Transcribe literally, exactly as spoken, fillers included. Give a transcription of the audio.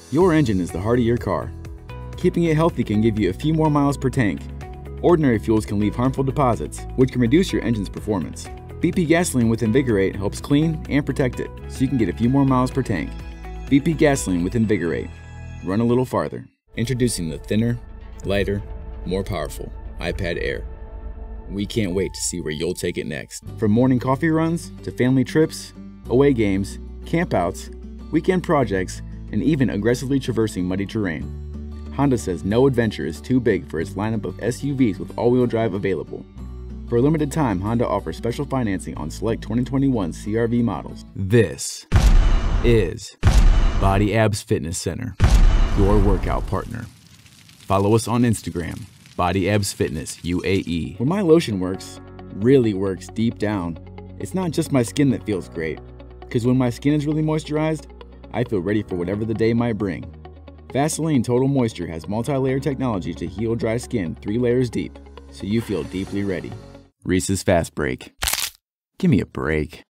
Your engine is the heart of your car. Keeping it healthy can give you a few more miles per tank. Ordinary fuels can leave harmful deposits, which can reduce your engine's performance. B P Gasoline with Invigorate helps clean and protect it, so you can get a few more miles per tank. B P Gasoline with Invigorate. Run a little farther. Introducing the thinner, lighter, more powerful iPad Air. We can't wait to see where you'll take it next. From morning coffee runs to family trips, away games, campouts, weekend projects, and even aggressively traversing muddy terrain, Honda says no adventure is too big for its lineup of S U Vs with all-wheel drive available. For a limited time, Honda offers special financing on select twenty twenty-one C R V models. This is Body Abs Fitness Center, your workout partner. Follow us on Instagram, Body Abs Fitness U A E. When my lotion works, really works deep down, it's not just my skin that feels great, because when my skin is really moisturized, I feel ready for whatever the day might bring. Vaseline Total Moisture has multi-layer technology to heal dry skin three layers deep, so you feel deeply ready. Reese's Fast Break. Give me a break.